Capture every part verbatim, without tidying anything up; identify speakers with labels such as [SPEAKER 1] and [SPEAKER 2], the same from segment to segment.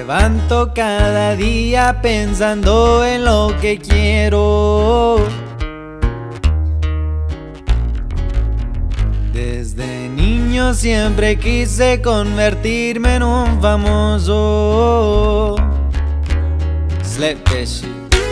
[SPEAKER 1] levanto cada día pensando en lo que quiero. Desde niño siempre quise convertirme en un famoso. Slap that shit.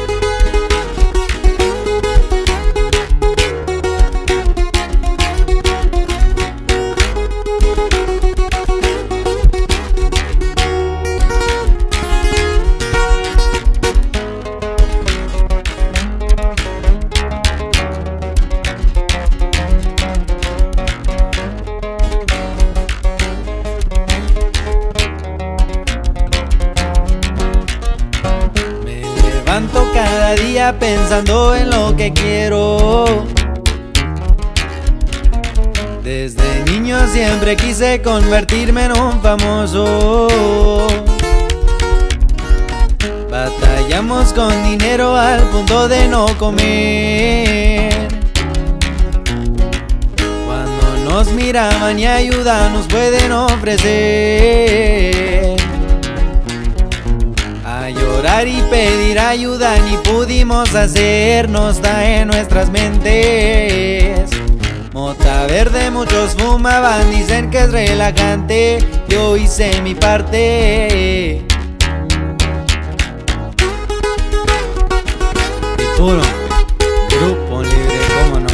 [SPEAKER 1] Levanto cada día pensando en lo que quiero. Desde niño siempre quise convertirme en un famoso. Batallamos con dinero al punto de no comer. Cuando nos miraban y ayuda nos pueden ofrecer. A llorar y pedir ayuda ni pudimos hacer, nos da en nuestras mentes. Mota verde muchos fumaban, dicen que es relajante, yo hice mi parte. Y puro Grupo Libre, cómo no.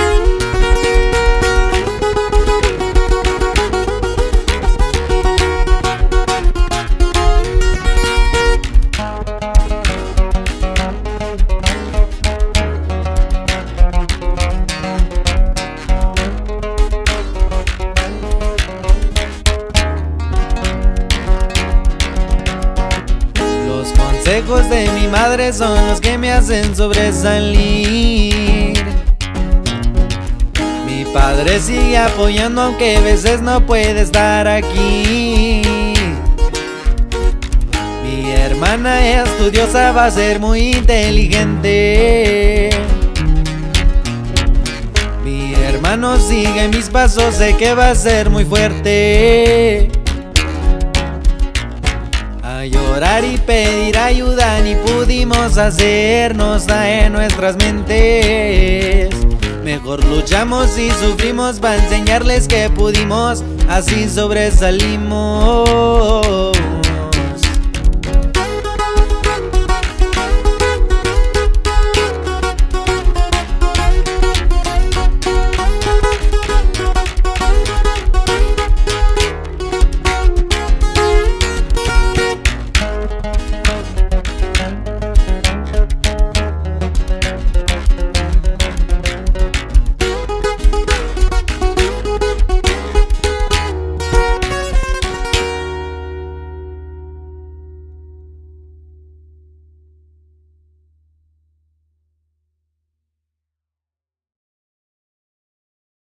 [SPEAKER 1] Los consejos de mi madre son los que me hacen sobresalir. Mi padre sigue apoyando aunque a veces no puede estar aquí. Mi hermana es estudiosa, va a ser muy inteligente. Mi hermano sigue mis pasos, sé que va a ser muy fuerte. A llorar y pedir ayuda ni pudimos hacer, nos da en nuestras mentes. Mejor luchamos y sufrimos para enseñarles que pudimos, así sobresalimos.